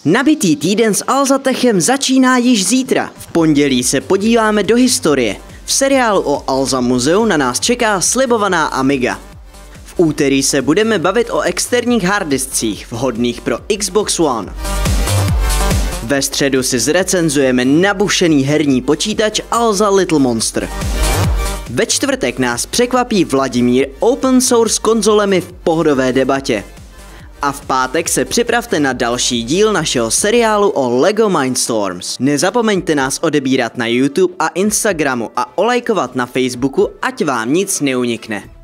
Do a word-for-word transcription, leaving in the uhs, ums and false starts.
Nabitý týden s Alzatechem začíná již zítra. V pondělí se podíváme do historie. V seriálu o Alza muzeu na nás čeká slibovaná Amiga. V úterý se budeme bavit o externích harddiscích vhodných pro Xbox One. Ve středu si zrecenzujeme nabušený herní počítač Alza Little Monster. Ve čtvrtek nás překvapí Vladimír open source konzolemi v pohodové debatě. A v pátek se připravte na další díl našeho seriálu o LEGO Mindstorms. Nezapomeňte nás odebírat na YouTube a Instagramu a olajkovat na Facebooku, ať vám nic neunikne.